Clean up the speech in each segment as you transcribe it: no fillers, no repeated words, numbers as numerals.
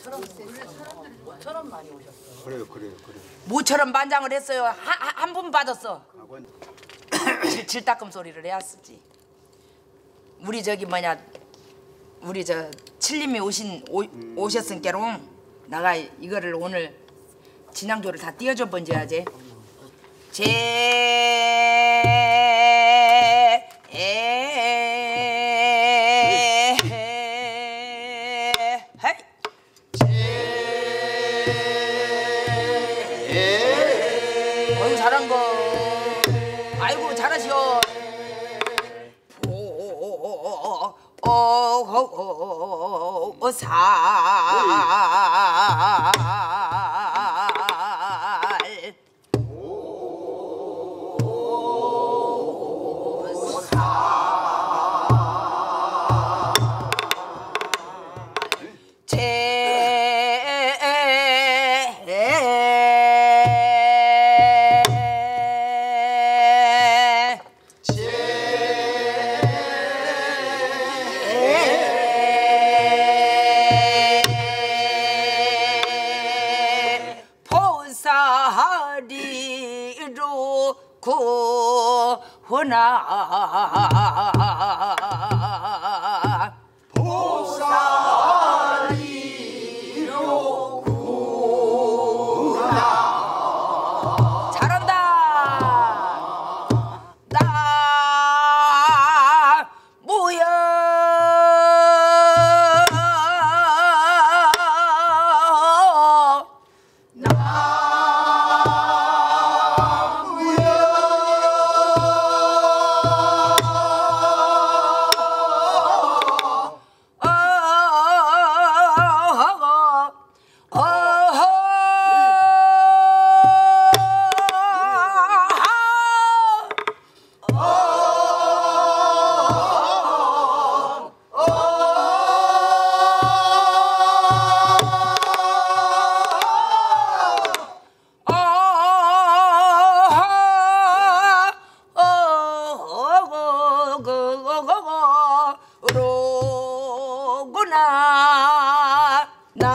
모처럼 많이 오셨어. 그래요. 모처럼 반장을 했어요. 한 분 받았어. 질따끔 소리를 해야 쓰지. 우리 저기 뭐냐, 우리 저 칠님이 오셨으니까롱 나가 이거를 오늘 진양조를 다 띄워줘 번져야지. 어이구 잘한 거. 아이고 잘하시오. 살 보살이로 구나 보살이로 구나 잘한다. 나 뭐야 로구나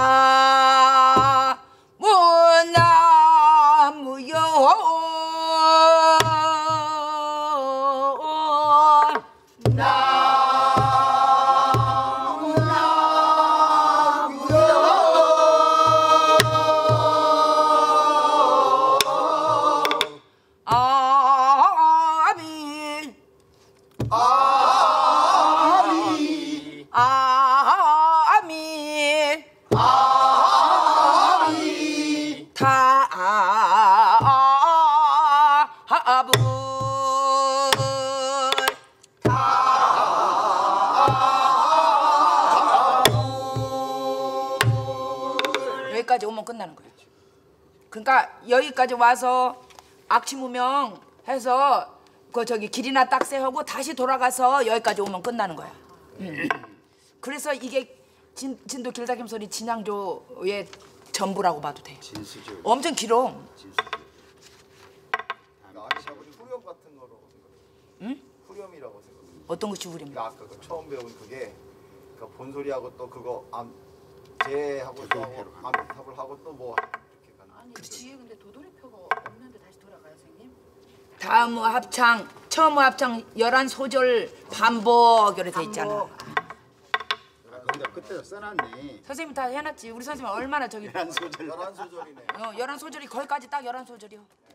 나 무나무요 여기까지 오면 끝나는 거야. 그러니까 여기까지 와서 악취무명 해서 그 저기 길이나 딱새하고 다시 돌아가서 여기까지 오면 끝나는 거야. 그래서 이게 진도 길다김 소리 진양조의 전부라고 봐도 돼. 진수죠. 엄청 길어. 아저씨하고 후렴 같은 거로. 응? 후렴이라고 생각해요. 어떤 것이 후렴이야? 그러니까 아까 그 처음 배운 그게 그러니까 본소리하고 또 그거 제하고 또 암탑을 하고 또 뭐 이렇게 가는. 아니 뒤에 근데 도돌이표가 없는데 다시 돌아가요, 선생님? 다음 합창, 처음 합창 11소절 반복 이렇게 돼 있잖아. 근데 그때 써놨네. 선생님 다 해놨지. 우리 선생님 얼마나 저기 11소절. 11소절이네. 11소절이 거기까지 딱 11소절이요.